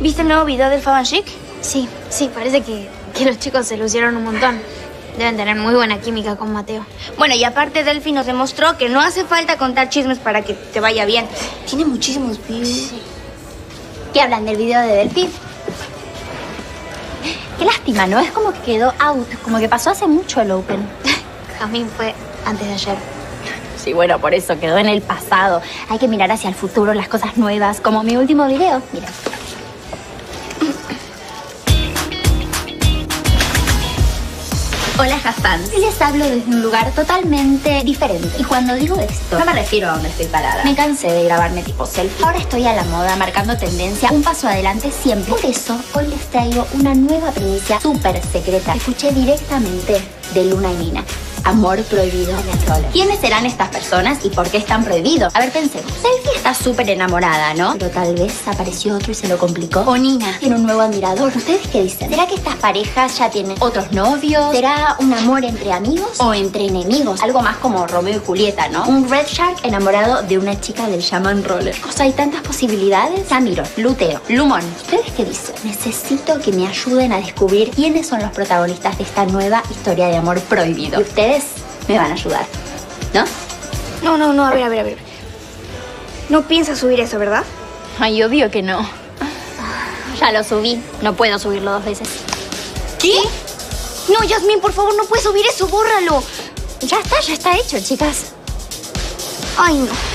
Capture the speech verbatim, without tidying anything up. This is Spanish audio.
¿Viste el nuevo video del Faban Chic? Sí, sí, parece que, que los chicos se lucieron un montón. Deben tener muy buena química con Mateo. Bueno, y aparte Delphi nos demostró que no hace falta contar chismes para que te vaya bien. Tiene muchísimos views. Sí. ¿Qué hablan del video de Delphi? Qué lástima, ¿no? Es como que quedó out, como que pasó hace mucho el Open. Jazmín fue antes de ayer. Sí, bueno, por eso quedó en el pasado. Hay que mirar hacia el futuro, las cosas nuevas, como mi último video. Mira. Hola, Jafans. Les hablo desde un lugar totalmente diferente. Y cuando digo esto, no me refiero a donde estoy parada. Me cansé de grabarme tipo selfie. Ahora estoy a la moda, marcando tendencia, un paso adelante siempre. Por eso, hoy les traigo una nueva primicia súper secreta. Escuché directamente de Luna y Nina. Amor prohibido en el roller. ¿Quiénes serán estas personas y por qué están prohibidos? A ver, pensemos. Selfie está súper enamorada, ¿no? Pero tal vez apareció otro y se lo complicó. O Nina tiene un nuevo admirador. ¿Ustedes qué dicen? ¿Será que estas parejas ya tienen otros novios? ¿Será un amor entre amigos o entre enemigos? Algo más como Romeo y Julieta, ¿no? Un Red Shark enamorado de una chica del Shaman Roller. O sea, hay tantas posibilidades. Samiro, Luteo, Lumon. ¿Ustedes qué dicen? Necesito que me ayuden a descubrir quiénes son los protagonistas de esta nueva historia de amor prohibido. Y ustedes me van a ayudar, ¿no? No, no, no, a ver, a ver, a ver. No piensas subir eso, ¿verdad? Ay, obvio que no. Ya lo subí. No puedo subirlo dos veces. ¿Qué? No, Yasmín, por favor, no puedes subir eso, bórralo. Ya está, ya está hecho, chicas. Ay, no.